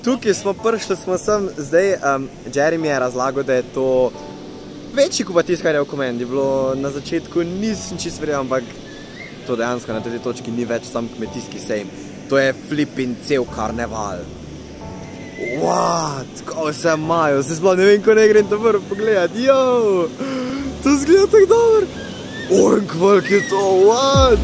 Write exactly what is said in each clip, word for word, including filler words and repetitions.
tukaj smo prišli, smo sem, zdaj um, Jeremy je razlagal, da je to večji kot pa tiskanje v komendi. Bilo na začetku nisem čist verjel, ampak to dejansko na tej točki ni več sam kmetijski sejem. To je flipping cel karneval. What? Kako se imajo? Se sploh ne vem, ko ne grem to prvo pogledat. Yo! To zgleda tako dobro. Orenkvalk je to, what?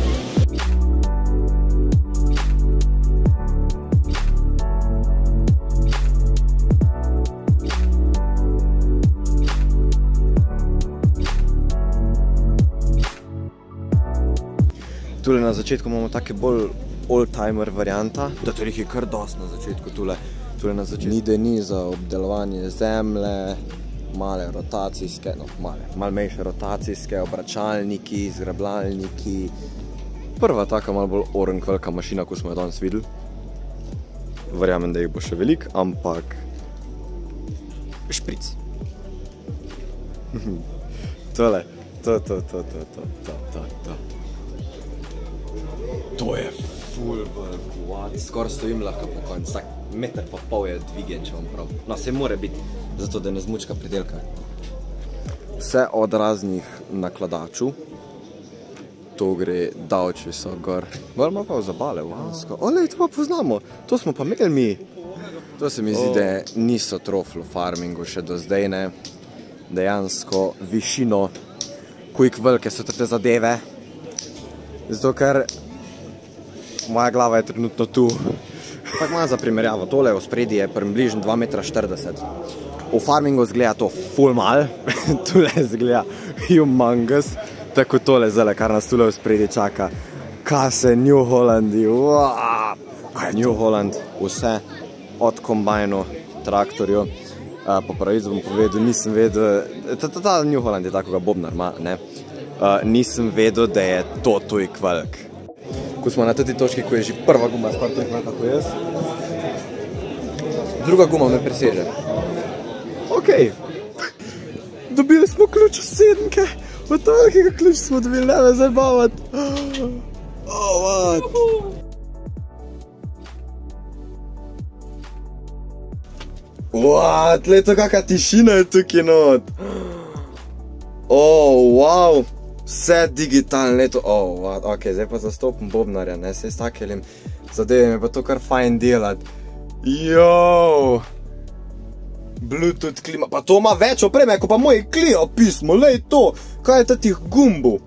Tule na začetku imamo take bolj old-timer varianta, da to jih je kar dosti na začetku tule. Tule na začetku. Ni da ni za obdelovanje zemlje, male rotacijske, no male, malo manjše rotacijske, obračalniki, zgrabljalniki. Prva taka malo bolj orenkvalka mašina, ko smo jo danes videli. Verjamem, da jih bo še veliko, ampak špric. Tole, to, to, to, to, to, to, to, to. To je ful velik, what? Skoraj stojim lahko po koncu, tak meter pa pol je dvigen, če vam prav. No, se mora biti, zato da ne zmučka pridelka. Vse od raznih nakladačev, to gre davči so gor. Gor ima pa v zabale, vansko. Olej, to pa poznamo, to smo pa imeli mi. To se mi zdi, da niso troflo farmingu še do zdaj, ne. Dejansko višino, koliko velike so te zadeve. Zato, ker moja glava je trenutno tu. Tako malo za primerjavo, tole v spredi je približno dva metra štirideset. V farmingu zgleda to ful mal, tule zgleda humongous, tako tole zdaj, kar nas tule v spredi čaka. Kase, New Hollandi, kaj je New Holland, vse od kombajnu, traktorju. Po pravici bom povedal, nisem vedel, ta New Holland je takoga bobnar, ne? Nisem vedel, da je to toliko velik. Ko smo na tej točki, ko je že prva guma skoraj toliko velika kot jaz, druga guma me preseže. Okej. Dobili smo ključ od sedemke. Od tolikega ključ smo dobili, ne me zabavati. Oh, what? What? Glej to, kakva tišina je tukaj not. Oh, wow. Vse digitalne, to, oh, what, ok, zdaj pa zastopim bobnarja, ne, se s takelim zadevim, je pa to kar fajn delati. Yo! Bluetooth klima, pa to ima več opreme, ko pa moj Clio pismo, lej to, kaj je tatih gumbu?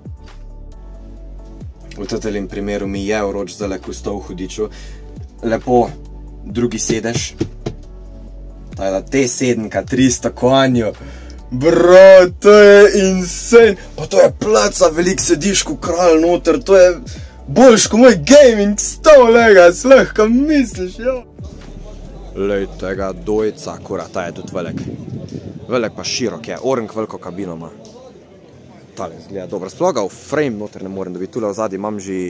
V tatelim primeru mi je vroč zdaj, ko sta v hudiču, lepo, drugi sedež, tajda te sedemka, tristo konjo. Bro, to je insane, pa to je placa, velik sediš ko kralj noter, to je boljš ko moj gaming stol, lega, slehka misliš, jo. Lej tega dojca, kura, ta je tudi velik. Velik pa širok je, orenkvalko kabino ima. Tale zgleda dobro, sploh ga v frame noter ne morem dobiti, tule v zadnji imam že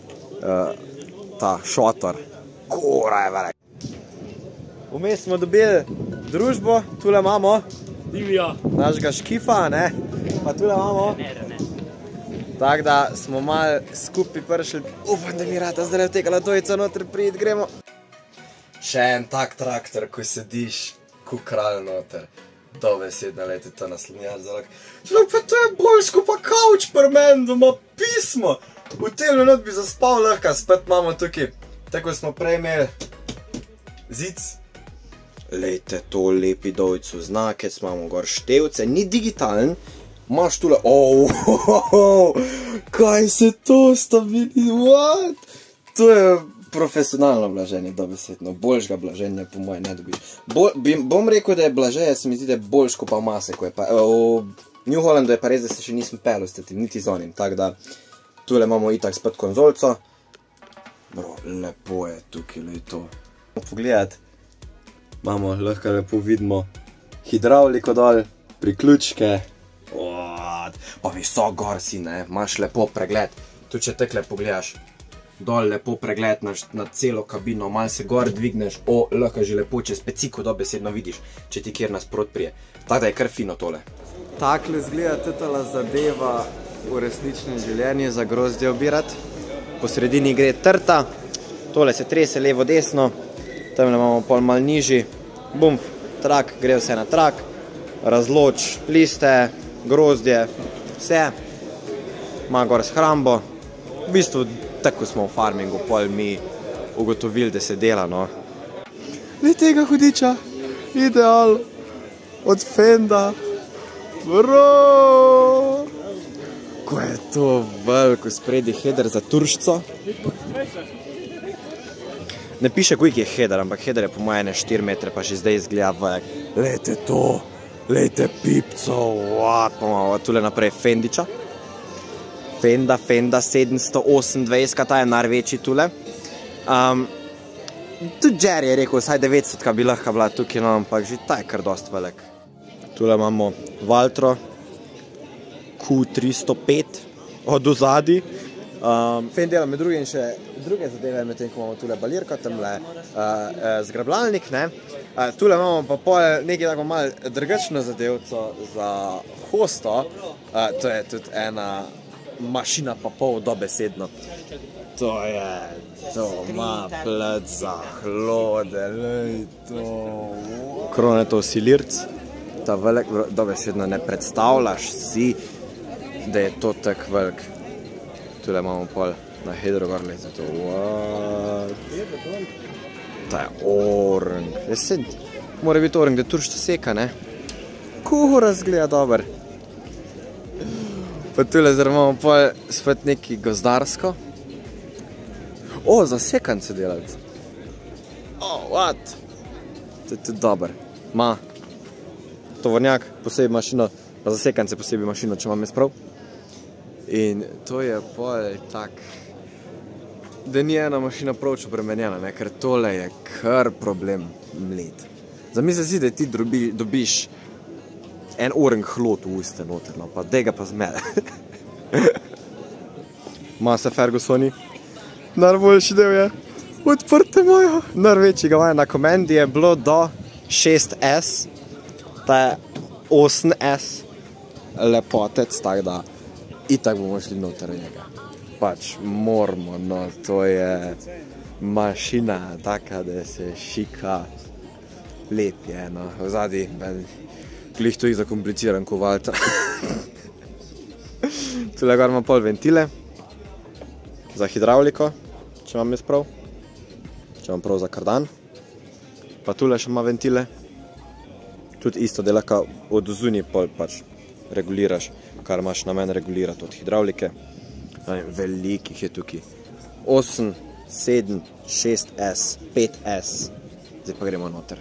ta šotor, kura je velik. Vmes smo dobili družbo, tule imamo našega škifa, ne? Pa tule imamo. Tako da smo malo skupaj prišli. Upam, da mi rata zdaj vtekala dojca noter prijeti, gremo. Še en tak traktor, ko sediš, ko kralj noter. Dobesedno leti to naslednjač zalak. Šlo pa to je boljš, ko pa kauč pri meni doma pismo. V tem minut bi zaspal lahko, spet imamo tukaj. Tako smo prej imeli zic. Lejte, to lepi dojcu znake, imamo gor števce, ni digitalen, imaš tule, oh, oh, oh, oh, kaj se to stavili, what? To je profesionalno blaženje, dobesedno, boljšega blaženja po moje ne dobiš. Bo, bi, bom rekel, da je blaženje, se mi zdi, da je boljš ko pa mase, ko je pa, v New Hollandu je pa res, da se še nisem pel s tem, niti z onim, tako da, tule imamo itak spet konzolco, bro, lepo je tukaj, lej to. Pogledati. Imamo, lahko lepo vidimo hidravliko dol, priključke, pa visok gor si, ne, imaš lepo pregled. Tu če tekle pogledaš, dol lepo pregled na celo kabino, malo se gor dvigneš, o, lahko že lepo čez peciko dobesedno vidiš, če ti kjer nasprot prije. Tako da je kar fino tole. Takle zgleda tetala zadeva v resničnem življenju za grozdje obirati. Po sredini gre trta, tole se trese levo desno. Temle imamo pol mal nižji, bumf, trak, gre vse na trak, razloč, liste, grozdje, vse, ima gor shrambo. V bistvu, tako smo v farmingu, pol mi ugotovili, da se dela, no. Glej tega hudiča, ideal, od Fenda, bro! Ko je to veliko spredi header za turšco. Ne piše, koliko je header, ampak header je po moje ne štiri metre, pa še zdaj izgleda velik. Lejte to, lejte pipco, what, pa imamo tule naprej Fendiča. Fenda, Fenda sedemsto osemindvajset, ta je največji tule. Um, tudi Jerry je rekel, vsaj devetdeset bi lahko bila tukaj, no, ampak že ta je kar dost velik. Tule imamo Valtro Q tristo pet od ozadi. Um, Fend dela med drugim še druge zadeve, medtem ko imamo tule balirko, temle uh, uh, zgrabljalnik, ne. Uh, tule imamo pa pol nekaj tako malo drugačno zadevco za hosto. Uh, to je tudi ena mašina pa pol dobesedno. To je, to ima plec za hlode, lej to. Kronetov silirc, ta velik, dobesedno ne predstavljaš si, da je to tak velik. Tule imamo pol na hedro gor, lejte to, what? Ta je orang, jesen, mora biti orang, da turšta seka, ne? Kuhura zgleda dober. Pa tule zdaj imamo pol spet neki gozdarsko. O, za sekance delati. O, what? To je tudi dober. Ma tovornjak, posebej mašino, pa za sekance posebej mašino, če imam jaz prav. In to je pol tak, da ni ena mašina pravč obremenjena, ne, ker tole je kar problem mlet. Zamisli si, da ti dobi, dobiš en orang hlod v uste noter, no, pa dej ga pa zmede. Masa Fergusoni, najboljši del je, odprte mojo. Največjega vaja na komendi je bilo do šest S, ta je osem S, lepotec, tak da itak bomo šli noter v njega. Pač moramo, no, to je mašina taka, da se šika, lep je, no, v zadnji, glih to jih zakompliciran ko Valtra. Tule gor ima pol ventile, za hidravliko, če imam jaz prav, če imam prav za kardan, pa tule še ima ventile, tudi isto, da lahko od zunaj pol pač reguliraš, kar imaš namen regulirati od hidravlike. Velikih je tukaj. osem, sedem, šest S, pet S. Zdaj pa gremo noter.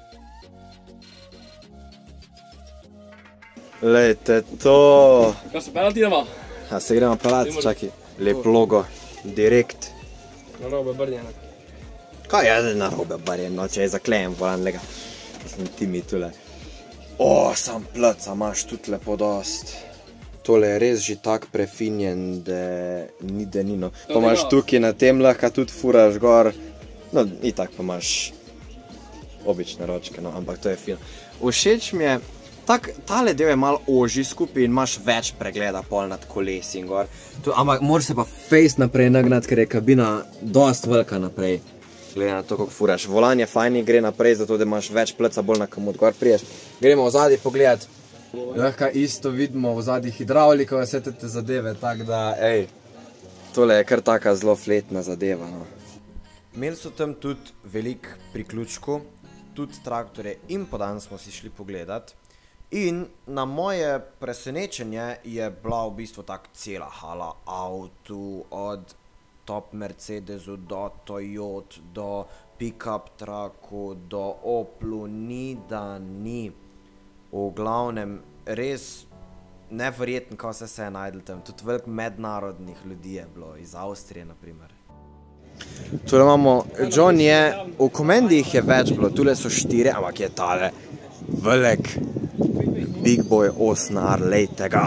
Lejte to! Kaj se pelati idemo? A se gremo pelati, čakaj. Lep logo, direkt. Narobe barjeno. Kaj je narobe barjeno, če je zaklejem volan, lega. Sem ti mi tule. O, sam pleca imaš tudi lepo dost. Tole je res že tak prefinjen, da ni denino. Pa imaš tukaj na tem lahko tudi furaš gor. No, itak pa imaš obične ročke, no, ampak to je fino. Všeč mi je, tak, tale del je malo ožji skupaj in imaš več pregleda pol nad kolesi in gor. To, ampak moraš se pa fejst naprej nagnati, ker je kabina dost velika naprej. Glede na to, kako furaš. Volan je fajn, gre naprej, zato da imaš več pleca bolj na kamut gor priješ. Gremo v zadnji pogledat. Lahko isto vidimo v zadnji hidravliko, vse te zadeve, tako da, ej, tole je kar taka zelo fletna zadeva, no. Imeli so tam tudi velik priključku, tudi traktore in podan smo si šli pogledat. In na moje presenečenje je bila v bistvu tak cela hala avtu, od top Mercedesu do Toyota, do pick-up trucku, do Oplu, ni da ni. V glavnem, res neverjetno, kako se se je najdel tam. Tudi veliko mednarodnih ljudi je bilo, iz Avstrije naprimer. Tule imamo, John je, v komendi jih je več bilo, tule so štiri, ampak je tale velik Big Boy osnar, lejte ga.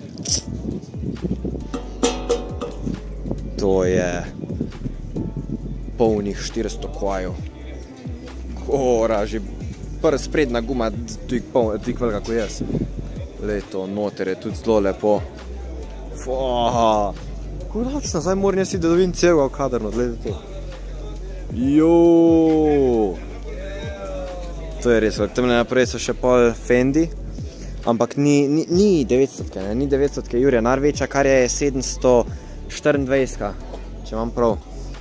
To je polnih štiristo kovajev. Kora, že prva spredna guma, tik velika kot jaz. Lej to, noter je tudi zelo lepo. Faa, kodačno, zdaj moram jaz si, da dobim celega v kadrno, gledaj to. Jo. To je res, tam naprej so še pol Fendi, ampak ni, ni, ni devetsto, ne? Ni devetsto Jurija Narveča, kar je sedemsto štiriindvajset, če imam prav.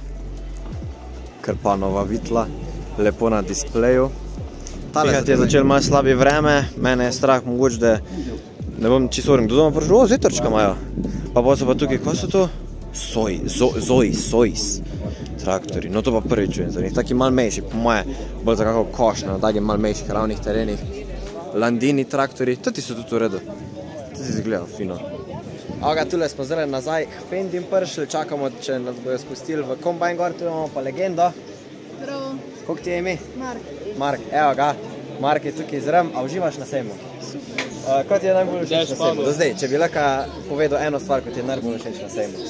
Krpanova vitla, lepo na displeju. Pihati je začel malo slabi vreme, mene je strah mogoče, da ne bom čisto orim, kdo doma prišel, o, zetrčka imajo. Pa pa so pa tukaj, ko so to? Soj, zo, Zoj, Sojs traktori, no to pa prvi čujem za njih, taki mal mejši, po moje, bolj za kako koš na takih mal mejših ravnih terenih. Landini traktori, tudi so tudi v redu, tudi si zgledal fino. Aga, tule smo zdaj nazaj k Fendim prišli, čakamo, če nas bojo spustili v kombajn gor, tu imamo pa legendo. Bravo. Koliko ti je ime? Mark. Mark, evo ga, Mark je tukaj zrem, a uživaš na sejmu? Super. Uh, kot je najbolj všeč na sejmu? Do zdaj, če bi lahko povedal eno stvar, kot je najbolj všeč na sejmu.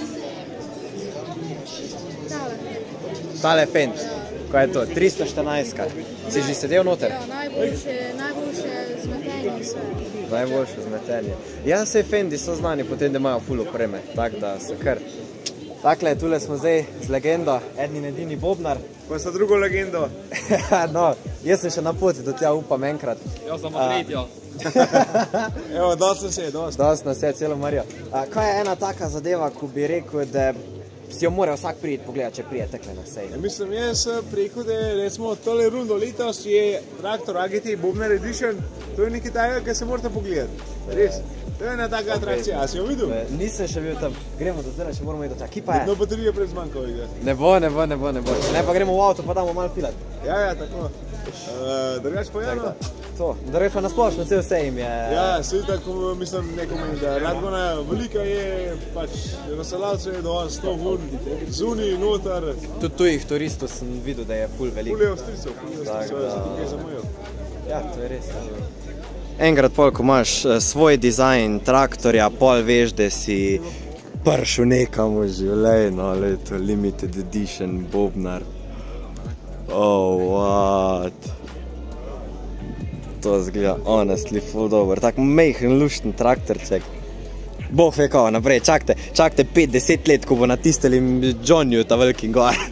Tale Fend, ko je to, tristo štirinajst. Si že sedel noter? Ja, najboljše, najboljše zmetenje vse. Najboljše zmetenje. Ja, vse Fendi so znani potem, da imajo ful opreme, tako da so kar. Takle, tule smo zdaj z legendo, edni in edini bobnar. Pa sa drugo legendo. No, jaz sem še na poti, do tja upam enkrat. Jaz sem tretja. Evo, dost nas je, dost. Dost nas je, celo Marijo. A, kaj je ena taka zadeva, ko bi rekel, da si jo mora vsak prijeti pogledati, če prije tekle na sej? Ja, mislim, jaz preko, da recimo tole rundo letos je traktor A G T Bobnar Edition, to je nekaj takega, kar se morate pogledati. Res, to je ena taka atrakcija, a si jo videl? E, nisem še bil tam, gremo do zdaj, še moramo iti do tja, ki pa je? No, baterije pred zmanjkalo ide. Ne bo, ne bo, ne bo, ne bo. Ne pa gremo v avto, pa damo malo filat. Ja, ja, tako. Uh, drugač pa je, no? To, drugač pa nasplošno, cel sejm je... Ja, se tako, mislim, nekom da Radgona velika je, pač, razselalcev je do sto vun, zunij, noter. Tudi tujih turistov sem videl, da je ful veliko. Ful je avstrijcev, ful je avstrijcev, jaz sem tukaj zamujal. Ja, to je res. Enkrat pol, ko imaš svoj dizajn traktorja, pol veš, da si prišel nekam v življenju, ali to limited edition bobnar. Oh, what? To zgleda honestly ful dober, tak mejhen lušten traktorček. Bog ve kao naprej, čakajte, čakajte pet deset let, ko bo natisnili Johnnyju ta veliki gor.